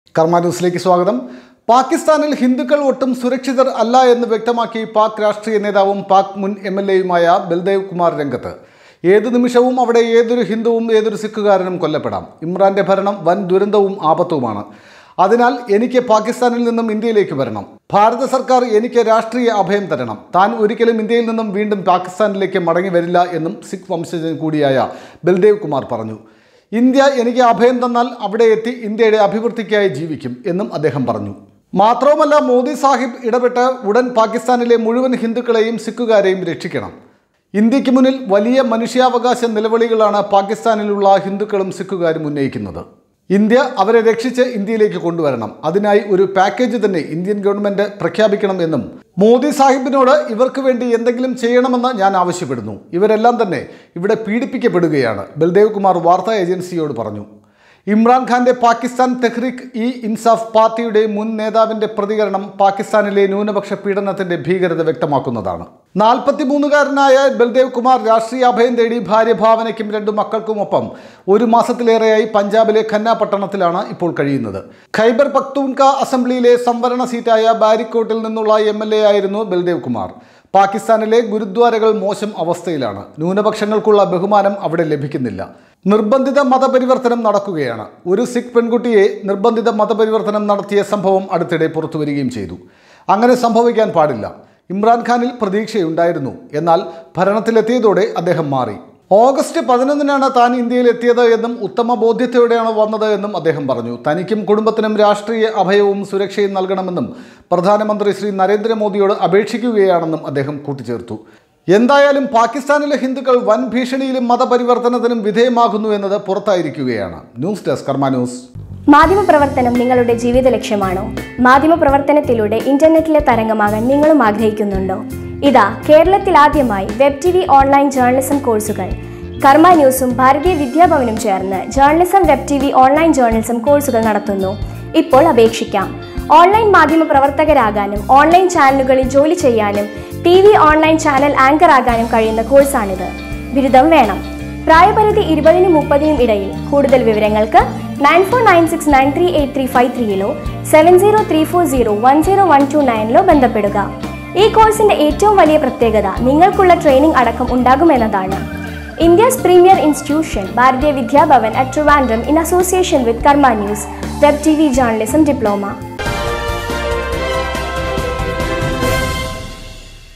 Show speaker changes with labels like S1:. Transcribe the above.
S1: കർമ്മ ന്യൂസിലേക്ക് സ്വാഗതം. പാകിസ്ഥാനിൽ ഹിന്ദുക്കൾ ഒട്ടും സുരക്ഷിതർ അല്ല എന്ന് വ്യക്തമാക്കി പാക് രാഷ്ട്രീയ നേതാവും പാക് മുൻ MLA-യുമായ ബൽദേവ് കുമാർ രംഗത്ത്. ഏതു നിമിഷവും അവിടെ ഏതൊരു ഹിന്ദുവും ഏതൊരു സിഖുകാരനും കൊല്ലപ്പെടാം. ഇമ്രാന്റെ ഭരണം വൻ ദുരന്തവും ആപത്തുമാണ്. അതിനാൽ എനിക്ക് പാകിസ്ഥാനിൽ നിന്നും ഇന്ത്യയിലേക്ക് വരണം. ഭാരത സർക്കാർ എനിക്ക് രാഷ്ട്രീയ അഭയം തരണം. താൻ ഒരിക്കലും ഇന്ത്യയിൽ നിന്നും വീണ്ടും പാകിസ്ഥാനിലേക്ക് മടങ്ങി വരില്ല എന്നും സിഖ് വംശജൻ കൂടിയായ ബൽദേവ് കുമാർ പറഞ്ഞു. ഇന്ത്യ എനിക്ക് അഭയം തന്നാൽ അവിടെ എത്തി ഇന്ത്യയുടെ അഭിവൃദ്ധിക്കായി ജീവിക്കും എന്നും അദ്ദേഹം പറഞ്ഞു. മാത്രവുമല്ല, മോദി സാഹിബ് ഇടപെട്ട് ഉടൻ പാകിസ്ഥാനിലെ മുഴുവൻ ഹിന്ദുക്കളെയും സിഖുകാരെയും രക്ഷിക്കണം. ഇന്ത്യക്ക് മുന്നിൽ വലിയ മനുഷ്യാവകാശ നിലവിളികളാണ് പാകിസ്ഥാനിലുള്ള ഹിന്ദുക്കളും സിഖുകാരും ഉന്നയിക്കുന്നത്. ഇന്ത്യ അവരെ രക്ഷിച്ച് ഇന്ത്യയിലേക്ക് കൊണ്ടുവരണം. അതിനായി ഒരു പാക്കേജ് തന്നെ ഇന്ത്യൻ ഗവൺമെന്റ് പ്രഖ്യാപിക്കണം എന്നും മോദി സാഹിബിനോട് ഇവർക്ക് വേണ്ടി എന്തെങ്കിലും ചെയ്യണമെന്ന് ഞാൻ ആവശ്യപ്പെടുന്നു. ഇവരെല്ലാം തന്നെ ഇവിടെ പീഡിപ്പിക്കപ്പെടുകയാണ്, ബൽദേവ് കുമാർ വാർത്താ ഏജൻസിയോട് പറഞ്ഞു. ഇമ്രാൻഖാന്റെ പാകിസ്ഥാൻ തെഹ്രീക്ക് ഇ ഇൻസാഫ് പാർട്ടിയുടെ മുൻ നേതാവിന്റെ പ്രതികരണം പാകിസ്ഥാനിലെ ന്യൂനപക്ഷ പീഡനത്തിന്റെ ഭീകരത വ്യക്തമാക്കുന്നതാണ്. 43-കാരനായ ബൽദേവ് കുമാർ രാഷ്ട്രീയ അഭയം തേടി ഭാര്യ ഭാവനയ്ക്കും 2 മക്കൾക്കുമൊപ്പം 1 മാസത്തിലേറെയായി പഞ്ചാബിലെ ഖന്ന പട്ടണത്തിലാണ് ഇപ്പോൾ കഴിയുന്നത്. ഖൈബർ പഖ്തൂൺഖ അസംബ്ലിയിലെ സംവരണ സീറ്റായ ബാരിക്കോട്ടിൽ നിന്നുള്ള MLA ആയിരുന്നു ബൽദേവ് കുമാർ. പാകിസ്ഥാനിലെ ഗുരുദ്വാരകൾ മോശം അവസ്ഥയിലാണ്. ന്യൂനപക്ഷങ്ങൾക്കുള്ള ബഹുമാനം അവിടെ ലഭിക്കുന്നില്ല. നിർബന്ധിത മതപരിവർത്തനം നടക്കുകയാണ്. ഒരു സിഖ് പെൺകുട്ടിയെ നിർബന്ധിത മതപരിവർത്തനം നടത്തിയ സംഭവം അടുത്തിടെ പുറത്തുവരികയും ചെയ്തു. അങ്ങനെ സംഭവിക്കാൻ പാടില്ല. ഇമ്രാൻഖാനിൽ പ്രതീക്ഷയുണ്ടായിരുന്നു. എന്നാൽ ഭരണത്തിലെത്തിയതോടെ അദ്ദേഹം മാറി. ഓഗസ്റ്റ് 11-നാണ് താൻ ഇന്ത്യയിൽ എത്തിയത് എന്നും ഉത്തമ ബോധ്യത്തോടെയാണ് വന്നത് എന്നും അദ്ദേഹം പറഞ്ഞു. തനിക്കും കുടുംബത്തിനും രാഷ്ട്രീയ അഭയവും സുരക്ഷയും നൽകണമെന്നും പ്രധാനമന്ത്രി ശ്രീ നരേന്ദ്രമോദിയോട് അപേക്ഷിക്കുകയാണെന്നും അദ്ദേഹം കൂട്ടിച്ചേർത്തു. എന്തായാലും പാകിസ്ഥാനിലെ ഹിന്ദുക്കൾ വൻ ഭീഷണിയിലും മതപരിവർത്തനത്തിനും വിധേയമാകുന്നു എന്നത് പുറത്തായിരിക്കുകയാണ്. News desk Karma news.
S2: മാധ്യമപ്രവർത്തനം നിങ്ങളുടെ ജീവിത ലക്ഷ്യമാണോ? മാധ്യമപ്രവർത്തനത്തിലൂടെ ഇന്റർനെറ്റിലെ തരംഗമാകാൻ നിങ്ങളും ആഗ്രഹിക്കുന്നുണ്ടോ? ഇതാ കേരളത്തിൽ ആദ്യമായി വെബ് TV ഓൺലൈൻ ജേർണലിസം കോഴ്സുകൾ. കർമ്മ ന്യൂസും ഭാരതീയ വിദ്യാഭവനും ചേർന്ന് journalism web TV online journalism കോഴ്സുകൾ നടത്തുന്നു. ഇപ്പോൾ അപേക്ഷിക്കാം. ഓൺലൈൻ മാധ്യമ പ്രവർത്തകരാകാനും ഓൺലൈൻ ചാനലുകളിൽ ജോലി ചെയ്യാനും TV ഓൺലൈൻ ചാനൽ ആങ്കർ ആകാനും കഴിയുന്ന കോഴ്സാണിത്. ബിരുദം വേണം. പ്രായപരിധി 20-നും 30-നും ഇടയിൽ. കൂടുതൽ വിവരങ്ങൾക്ക് 9496938353 7034010129 ബന്ധപ്പെടുക. ഈ കോഴ്സിന്റെ ഏറ്റവും വലിയ പ്രത്യേകത നിങ്ങൾക്കുള്ള ട്രെയിനിംഗ് അടക്കം ഉണ്ടാകുമെന്നതാണ്. India's premier institution Bharatiya Vidya Bhavan at Trivandrum in association with Karma news web TV journalism diploma.